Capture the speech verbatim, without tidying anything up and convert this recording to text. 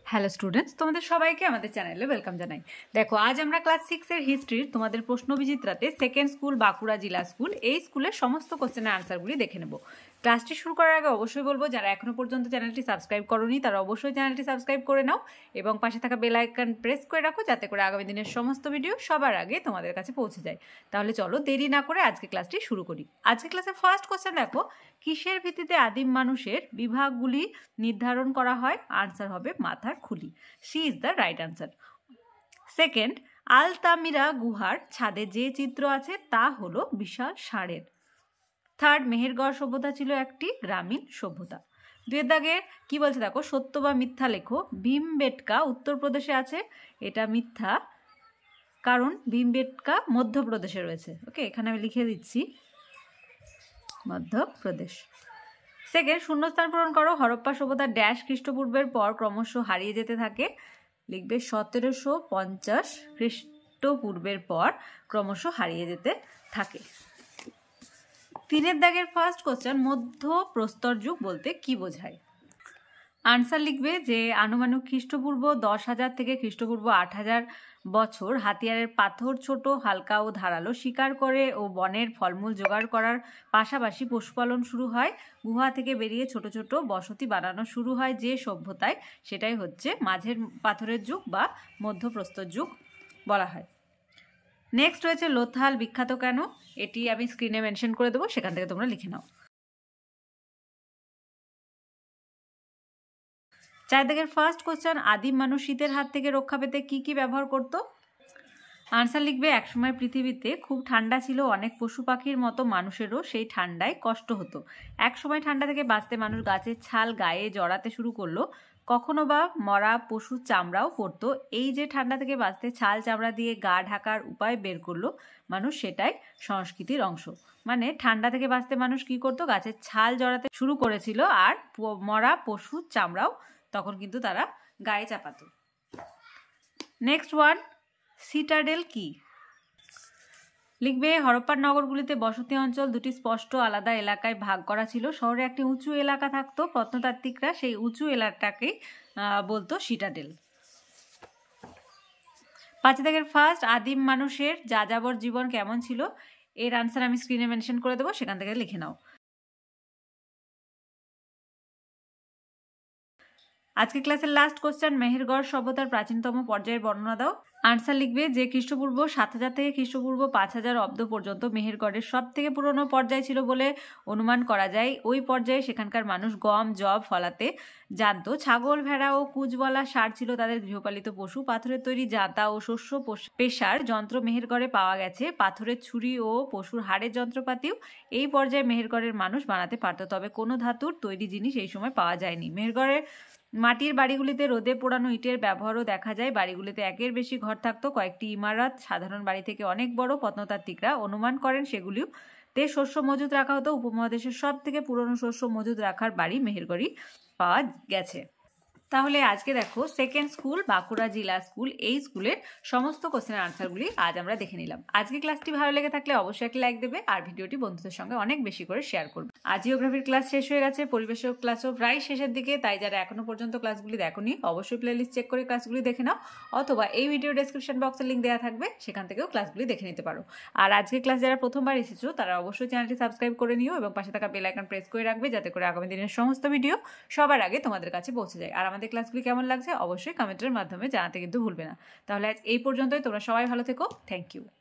Hello students, তোমাদের সবাইকে আমাদের চ্যানেলে ওয়েলকাম জানাই। দেখো, আজ আমরা ক্লাস সিক্সের হিস্ট্রির তোমাদের প্রশ্নবিচিত্রাতে সেকেন্ড স্কুল বাঁকুড়া জেলা স্কুল এই স্কুলের সমস্ত কোশ্চেনের আনসারগুলি দেখে নেব। ক্লাসটি শুরু করার আগে অবশ্যই বলবো, যারা এখনো পর্যন্ত চ্যানেলটি সাবস্ক্রাইব করোনি তারা অবশ্যই চ্যানেলটি সাবস্ক্রাইব করে নাও এবং পাশে থাকা বেল আইকন প্রেস করে রাখো, যাতে করে আগামী দিনের সমস্ত ভিডিও সবার আগে তোমাদের কাছে পৌঁছে যায়। তাহলে চলো দেরি না করে আজকে ক্লাসটি শুরু করি। আজকে ক্লাসের ফার্স্ট কোশ্চেন দেখো, কিসের ভিত্তিতে আদিম মানুষের বিভাগগুলি নির্ধারণ করা হয়? আনসার হবে মাথার খুলি। C is the right answer. Second, Altamira গুহার ছাদে যে চিত্র আছে তা হলো বিশাল ষাঁড়ের। থার্ড, মেহেরগড় সভ্যতা ছিল একটি গ্রামীণ সভ্যতা। দুয়ের দাগে কি বলছে দেখো, সত্য বা মিথ্যা লেখো। ভীমবেটকা উত্তরপ্রদেশে আছে, এটা মিথ্যা, কারণ ভীমবেটকা মধ্যপ্রদেশে রয়েছে। ওকে, এখানে আমি লিখে দিচ্ছি মধ্যপ্রদেশ। সেকেন্ড, শূন্যস্থান পূরণ করো। হরপ্পা সভ্যতা ড্যাশ খ্রিস্টপূর্বের পর ক্রমশ হারিয়ে যেতে থাকে। লিখবে সতেরোশো পঞ্চাশ খ্রিস্টপূর্বের পর ক্রমশ হারিয়ে যেতে থাকে। তিনের দাগের ফার্স্ট কোশ্চেন, মধ্য প্রস্তর যুগ বলতে কি বোঝায়? আনসার লিখবে যে আনুমানিক খ্রিস্টপূর্ব দশ হাজার থেকে খ্রিস্টপূর্ব আট হাজার বছর হাতিয়ারের পাথর ছোট, হালকা ও ধারালো, শিকার করে ও বনের ফলমূল জোগাড় করার পাশাপাশি পশুপালন শুরু হয়। গুহা থেকে বেরিয়ে ছোট ছোট বসতি বানানো শুরু হয় যে সভ্যতায়, সেটাই হচ্ছে মাঝের পাথরের যুগ বা মধ্যপ্রস্তর যুগ বলা হয়। নেক্সট রয়েছে লোথাল বিখ্যাত কেন? এটি আমি স্ক্রিনে মেনশন করে দেবো, সেখান থেকে তোমরা লিখে নাও। চার দাগের ফার্স্ট কোশ্চেন, আদিম মানুষ শীতের হাত থেকে রক্ষা পেতে কি কি ব্যবহার করত? আনসার লিখবে একসময় পৃথিবীতে খুব ঠান্ডা ছিল, অনেক পশু পাখির মতো মানুষেরও সেই ঠান্ডায় কষ্ট হতো। একসময় ঠান্ডা থেকে বাঁচতে মানুষ গাছের ছাল গায়ে জড়াতে শুরু করলো, কখনো বা মরা পশুর চামড়াও পরতো। এই যে ঠান্ডা থেকে বাঁচতে ছাল চামড়া দিয়ে গা ঢাকার উপায় বের করলো মানুষ, সেটাই সংস্কৃতির অংশ। মানে ঠান্ডা থেকে বাঁচতে মানুষ কি করতো? গাছের ছাল জড়াতে শুরু করেছিল, আর মরা পশুর চামড়াও তখন কিন্তু তারা গায়ে চাপাতো। নেক্সট ওয়ান, সিটাডেল কি? লিখবে হরপ্পার নগরগুলিতে বসতি অঞ্চল দুটি স্পষ্ট আলাদা এলাকায় ভাগ করা ছিল। শহরে একটি উঁচু এলাকা থাকতো, প্রত্নতাত্ত্বিকরা সেই উঁচু এলাকাটাকে বলতো সিটাডেল। পাঁচ দাগের ফার্স্ট, আদিম মানুষের যাযাবর জীবন কেমন ছিল? এর আনসার আমি স্ক্রিনে মেনশন করে দেবো, সেখান থেকে লিখে নাও। আজকে ক্লাসের লাস্ট কোশ্চেন, মেহেরগড় সভ্যতার প্রাচীনতম পর্যায়ের বর্ণনা দাও। আনসার লিখবে যে খ্রিস্টপূর্ব সাত হাজার থেকে খ্রিস্টপূর্ব পাঁচ হাজার অব্দ পর্যন্ত মেহেরগড়ের সব থেকে পুরনো পর্যায় ছিল বলে অনুমান করা যায়। ওই পর্যায়ে সেখানকার মানুষ গম জব ফলাতে জানতো। ছাগল ভেড়া ও কুচবলা ষাঁড় ছিল তাদের গৃহপালিত পশু। পাথরের তৈরি জাঁতা ও শস্য পেশার যন্ত্র মেহেরগড়ে পাওয়া গেছে। পাথরের ছুরি ও পশুর হাড়ের যন্ত্রপাতিও এই পর্যায়ে মেহেরগড়ের মানুষ বানাতে পারত, তবে কোনো ধাতুর তৈরি জিনিস এই সময় পাওয়া যায়নি। মেহেরগড়ের মাটির বাড়িগুলিতে রোদে পোড়ানো ইটের ব্যবহারও দেখা যায়। বাড়িগুলিতে একের বেশি ঘর থাকতো, কয়েকটি ইমারত সাধারণ বাড়ি থেকে অনেক বড়। প্রত্নতাত্ত্বিকরা অনুমান করেন সেগুলিতে শস্য মজুত রাখা হতো। উপমহাদেশের সব থেকে পুরনো শস্য মজুত রাখার বাড়ি মেহেরগড়ই পাওয়া গেছে। তাহলে আজকে দেখো সেকেন্ড স্কুল বাঁকুড়া জেলা স্কুল এই স্কুলের সমস্ত কোশ্চেনের আনসারগুলি আজ আমরা দেখে নিলাম। আজকে ক্লাসটি ভালো লেগে থাকলে অবশ্যই একটা লাইক দেবে আর ভিডিওটি বন্ধুদের সঙ্গে অনেক বেশি করে শেয়ার করবে। আজ জিওগ্রাফির ক্লাস শেষ হয়ে গেছে, পরিবেশের ক্লাসও প্রায় শেষের দিকে, তাই যারা এখনো পর্যন্ত ক্লাসগুলি দেখোনি অবশ্যই প্লেলিস্ট চেক করে ক্লাসগুলি দেখে নাও, অথবা এই ভিডিও ডেসক্রিপশন বক্সে লিঙ্ক দেওয়া থাকবে, সেখান থেকেও ক্লাসগুলি দেখে নিতে পারো। আর আজকে ক্লাস যারা প্রথমবার এসেছো তারা অবশ্যই চ্যানেলটি সাবস্ক্রাইব করে নিও এবং পাশে থাকা বেল আইকন প্রেস করে রাখবে, যাতে করে আগামী দিনের সমস্ত ভিডিও সবার আগে তোমাদের কাছে পৌঁছে যায়। আর আমাদের ক্লাসগুলি কেমন লাগছে অবশ্যই কমেন্টের মাধ্যমে জানাতে কিন্তু ভুলবে না। তাহলে আজ এই পর্যন্তই, তোমরা সবাই ভালো থেকো। Thank you.